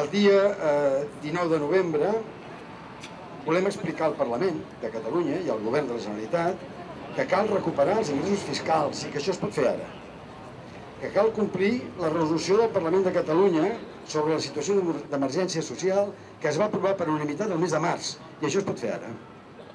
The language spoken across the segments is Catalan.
El dia 19 de novembre volem explicar al Parlament de Catalunya i al Govern de la Generalitat que cal recuperar els ingressos fiscals i que això es pot fer ara. Que cal complir la resolució del Parlament de Catalunya sobre la situació d'emergència social que es va aprovar per unanimitat el mes de març i això es pot fer ara.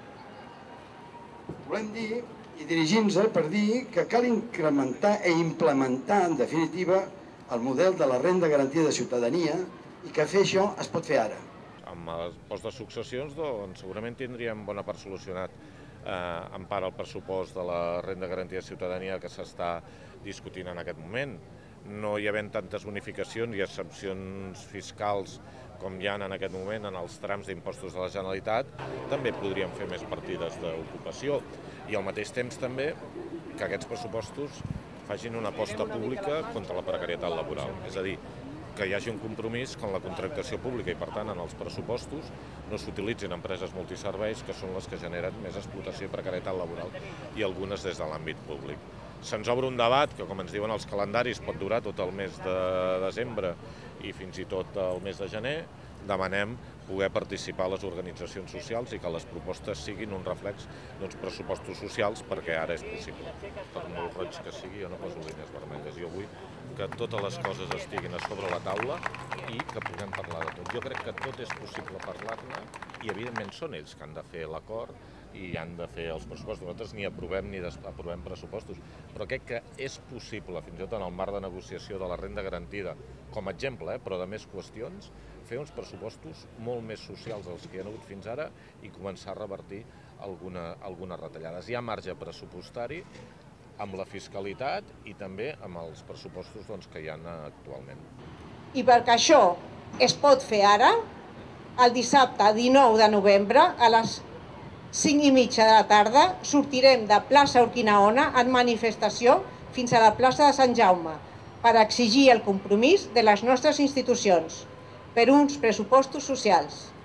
Volem dir i dirigir-nos per dir que cal incrementar i implementar en definitiva el model de la renda garantida de ciutadania i que fer això es pot fer ara. Amb el post de successions doncs, segurament tindríem bona part solucionat en part el pressupost de la renda garantida de ciutadania que s'està discutint en aquest moment. No hi havent tantes bonificacions i excepcions fiscals com hi ha en aquest moment en els trams d'impostos de la Generalitat, també podríem fer més partides d'ocupació i al mateix temps també que aquests pressupostos facin una aposta pública contra la precarietat laboral. És a dir, que hi hagi un compromís que en la contractació pública i, per tant, en els pressupostos no s'utilitzin empreses multiserveis que són les que generen més explotació i precarietat laboral i algunes des de l'àmbit públic. Se'ns obre un debat que, com ens diuen els calendaris, pot durar tot el mes de desembre i fins i tot el mes de gener. Demanem poder participar a les organitzacions socials i que les propostes siguin un reflex d'uns pressupostos socials perquè ara és possible. Per molt roig que sigui, jo no poso línies vermelles. Jo vull que totes les coses estiguin a sobre la taula i que puguem parlar de tot. Jo crec que tot és possible parlar-ne i, evidentment, són ells que han de fer l'acord i han de fer els pressupostos. Nosaltres ni aprovem ni desaprovem pressupostos, però crec que és possible, fins i tot en el marc de negociació de la renda garantida, com a exemple, però de més qüestions, fer uns pressupostos molt més socials dels que hi ha hagut fins ara i començar a revertir algunes retallades. Hi ha marge pressupostari amb la fiscalitat i també amb els pressupostos que hi ha actualment. I perquè això es pot fer ara, el dissabte 19 de novembre a les 5:30 de la tarda sortirem de plaça Urquinaona en manifestació fins a la plaça de Sant Jaume per exigir el compromís de les nostres institucions per uns pressupostos socials.